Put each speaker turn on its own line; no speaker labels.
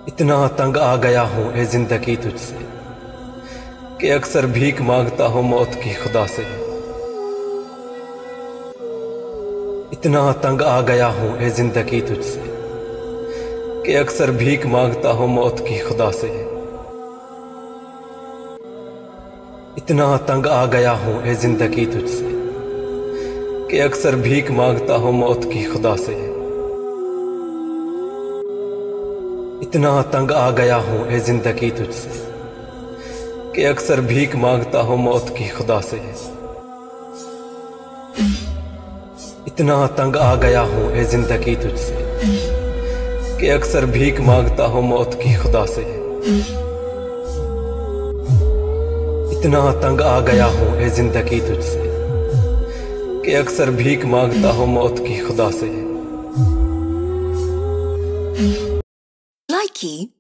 इतना तंग आ गया हूँ ए जिंदगी तुझसे कि अक्सर भीख मांगता हूँ मौत की खुदा से। इतना तंग आ गया हूँ ए जिंदगी तुझसे कि अक्सर भीख मांगता हूँ मौत की खुदा से। इतना तंग आ गया हूँ ए जिंदगी तुझसे कि अक्सर भीख मांगता हूँ मौत की खुदा से। इतना तंग आ गया हूँ ए जिंदगी तुझसे कि अक्सर भीख मांगता हूँ मौत की खुदा से। इतना तंग आ गया हूँ ए जिंदगी तुझसे कि अक्सर भीख मांगता हूँ मौत की खुदा से। इतना तंग आ गया हूँ ए जिंदगी तुझसे कि अक्सर भीख मांगता हूँ मौत की खुदा से।
Likey